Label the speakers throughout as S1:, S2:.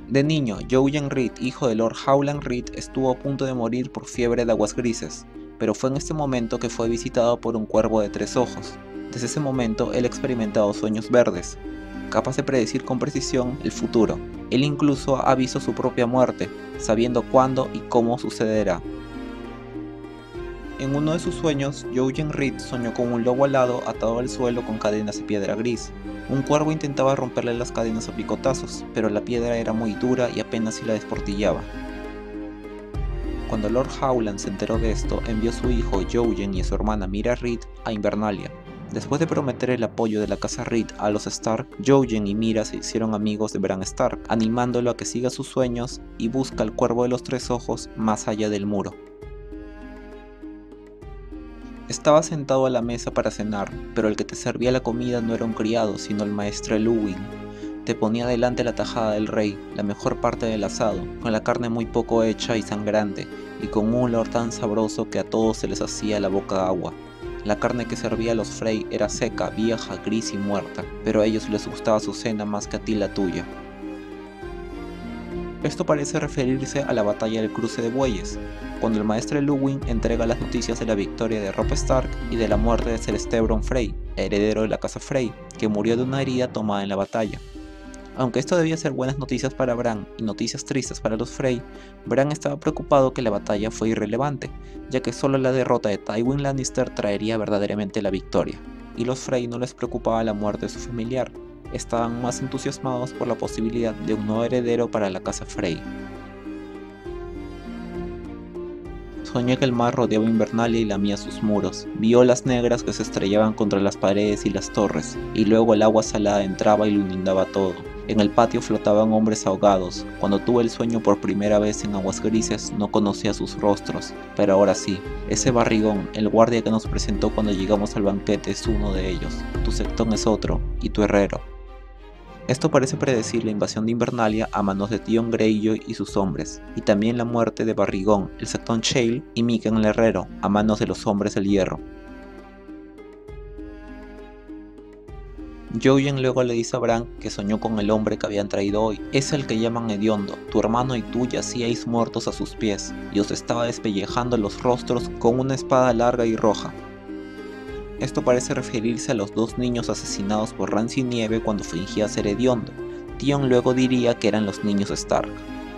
S1: De niño, Jojen Reed, hijo de Lord Howland Reed, estuvo a punto de morir por fiebre de aguas grises, pero fue en este momento que fue visitado por un cuervo de 3 ojos. Desde ese momento, él ha experimentado sueños verdes, capaz de predecir con precisión el futuro. Él incluso ha visto su propia muerte, sabiendo cuándo y cómo sucederá. En uno de sus sueños, Jojen Reed soñó con un lobo alado atado al suelo con cadenas de piedra gris. Un cuervo intentaba romperle las cadenas a picotazos, pero la piedra era muy dura y apenas si la desportillaba. Cuando Lord Howland se enteró de esto, envió a su hijo Jojen y a su hermana Mira Reed a Invernalia. Después de prometer el apoyo de la casa Reed a los Stark, Jojen y Mira se hicieron amigos de Bran Stark, animándolo a que siga sus sueños y busca al cuervo de los 3 ojos más allá del muro. Estaba sentado a la mesa para cenar, pero el que te servía la comida no era un criado, sino el maestre Luwin. Te ponía delante la tajada del rey, la mejor parte del asado, con la carne muy poco hecha y sangrante, y con un olor tan sabroso que a todos se les hacía la boca agua. La carne que servía a los Frey era seca, vieja, gris y muerta, pero a ellos les gustaba su cena más que a ti la tuya. Esto parece referirse a la batalla del cruce de bueyes, cuando el maestre Luwin entrega las noticias de la victoria de Robb Stark y de la muerte de Ser Stebron Frey, heredero de la casa Frey, que murió de una herida tomada en la batalla. Aunque esto debía ser buenas noticias para Bran y noticias tristes para los Frey, Bran estaba preocupado que la batalla fue irrelevante, ya que solo la derrota de Tywin Lannister traería verdaderamente la victoria, y los Frey no les preocupaba la muerte de su familiar. Estaban más entusiasmados por la posibilidad de un nuevo heredero para la casa Frey. Soñé que el mar rodeaba Invernalia y lamía sus muros. Vi olas negras que se estrellaban contra las paredes y las torres, y luego el agua salada entraba y lo inundaba todo. En el patio flotaban hombres ahogados. Cuando tuve el sueño por primera vez en aguas grises, no conocía sus rostros, pero ahora sí. Ese barrigón, el guardia que nos presentó cuando llegamos al banquete, es uno de ellos. Tu sectón es otro, y tu herrero. Esto parece predecir la invasión de Invernalia a manos de Theon Greyjoy y sus hombres, y también la muerte de Barrigón, el sectón Chael y Mikken el herrero, a manos de los hombres del hierro. Jojen luego le dice a Bran que soñó con el hombre que habían traído hoy. Es el que llaman Hediondo. Tu hermano y tú yacíais muertos a sus pies, y os estaba despellejando los rostros con una espada larga y roja. Esto parece referirse a los 2 niños asesinados por Ramsay Nieve cuando fingía ser hediondo. Theon luego diría que eran los niños Stark.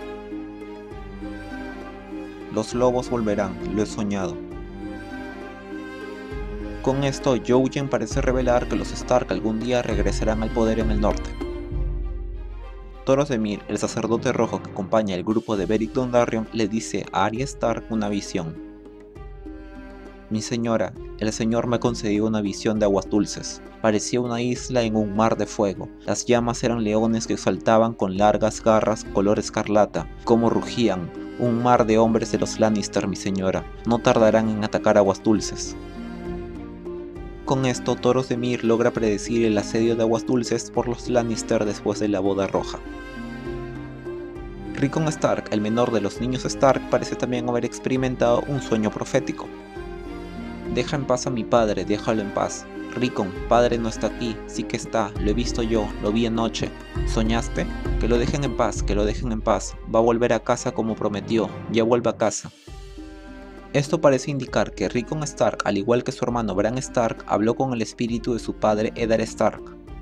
S1: Los lobos volverán, lo he soñado. Con esto, Jojen parece revelar que los Stark algún día regresarán al poder en el norte. Thoros de Myr, el sacerdote rojo que acompaña al grupo de Beric Dondarrion, le dice a Arya Stark una visión. Mi señora, el señor me concedió una visión de aguas dulces. Parecía una isla en un mar de fuego. Las llamas eran leones que saltaban con largas garras color escarlata. Como rugían, un mar de hombres de los Lannister, mi señora. No tardarán en atacar aguas dulces. Con esto, Thoros de Myr logra predecir el asedio de aguas dulces por los Lannister después de la boda roja. Rickon Stark, el menor de los niños Stark, parece también haber experimentado un sueño profético. Deja en paz a mi padre, déjalo en paz. Rickon, padre no está aquí, sí que está, lo he visto yo, lo vi anoche. ¿Soñaste? Que lo dejen en paz, que lo dejen en paz. Va a volver a casa como prometió, ya vuelve a casa. Esto parece indicar que Rickon Stark, al igual que su hermano Bran Stark, habló con el espíritu de su padre Eddard Stark.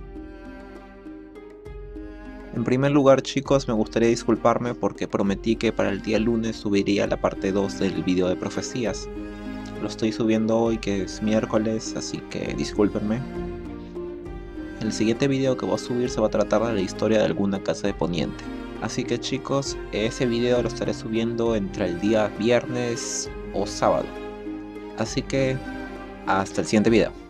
S1: En primer lugar, chicos, me gustaría disculparme porque prometí que para el día lunes subiría la parte 2 del video de profecías. Lo estoy subiendo hoy, que es miércoles, así que discúlpenme. El siguiente video que voy a subir se va a tratar de la historia de alguna casa de Poniente. Así que chicos, ese video lo estaré subiendo entre el día viernes o sábado. Así que hasta el siguiente video.